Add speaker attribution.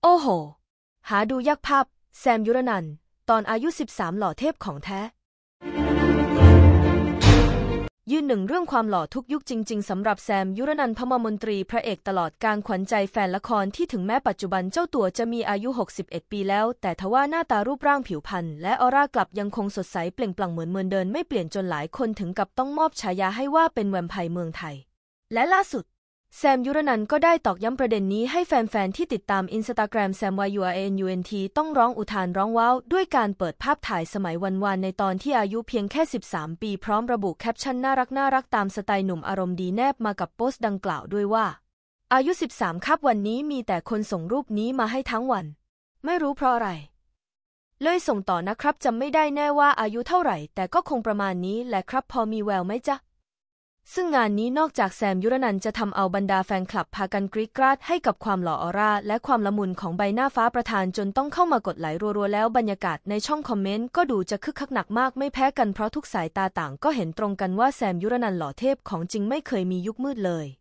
Speaker 1: โอ้โหหาดูยากภาพแซมยุรนันท์ตอนอายุ13หล่อเทพของแท้ยืนหนึ่งเรื่องความหล่อทุกยุคจริงๆสำหรับแซมยุรนันท์ พมมนตรีพระเอกตลอดกาลขวัญใจแฟนละครที่ถึงแม้ปัจจุบันเจ้าตัวจะมีอายุ61ปีแล้วแต่ทว่าหน้าตารูปร่างผิวพรรณและออร่ากลับยังคงสดใสเปล่งปลั่งเหมือนเดินไม่เปลี่ยนจนหลายคนถึงกับต้องมอบฉายาให้ว่าเป็นแวมไพร์เมืองไทยและล่าสุดแซมยุรนันท์ก็ได้ตอกย้ำประเด็นนี้ให้แฟนๆที่ติดตามอินสตาแกรมแซม YURANUNT ต้องร้องอุทานร้องว้าวด้วยการเปิดภาพถ่ายสมัยวันๆในตอนที่อายุเพียงแค่13ปีพร้อมระบุแคปชั่นน่ารักตามสไตล์หนุ่มอารมณ์ดีแนบมากับโพสต์ดังกล่าวด้วยว่าอายุ13ครับวันนี้มีแต่คนส่งรูปนี้มาให้ทั้งวันไม่รู้เพราะอะไรเลยส่งต่อนะครับจำไม่ได้แน่ว่าอายุเท่าไหร่แต่ก็คงประมาณนี้แหละครับพอมีแววไหมจ๊ะซึ่งงานนี้นอกจากแซมยุรนันท์จะทำเอาบรรดาแฟนคลับพากันกรี๊ดกราดให้กับความหล่อออร่าและความละมุนของใบหน้าฟ้าประธานจนต้องเข้ามากดไลค์รัวๆแล้วบรรยากาศในช่องคอมเมนต์ก็ดูจะคึกคักหนักมากไม่แพ้กันเพราะทุกสายตาต่างก็เห็นตรงกันว่าแซมยุรนันท์หล่อเทพของจริงไม่เคยมียุคมืดเลย